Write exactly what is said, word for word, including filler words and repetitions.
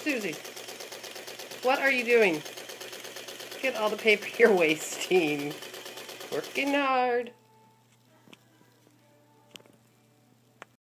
Susie, what are you doing? Look at all the paper you're wasting. Working hard.